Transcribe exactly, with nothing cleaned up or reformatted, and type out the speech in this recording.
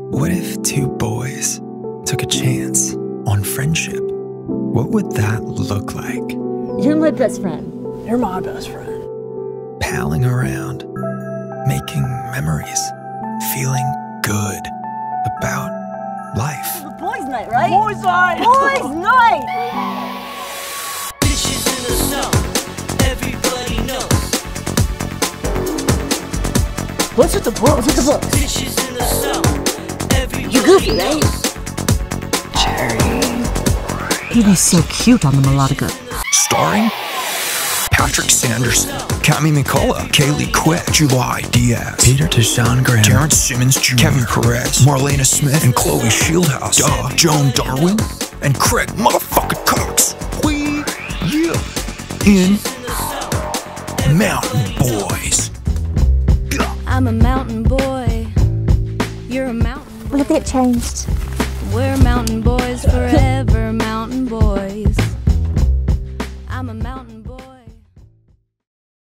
What if two boys took a chance on friendship? What would that look like? You're my best friend. You're my best friend. Palling around, making memories, feeling good about life. The boys' night, right? Boys' night! Boys' night! Bitches in the song, everybody knows. What's with the books? What's with the books? Bitches in the song, everybody You goofy, right? He'd be so cute on the melodica. Starring Patrick Sanderson, Cami McCullough, Kaeli Quick, July Diaz, Peter Tschann-Grimm, Terrance Simmons Junior, Kevin Perez, Marlaina Smith, and Chloe Schildhause, Duh, Joan Darwin, and Craig motherfucking Cox. We, yeah, in Mountain Boys. I'm a mountain boy. You're a mountain boy. Will it get changed? We're mountain boys forever, mountain boys. I'm a mountain boy.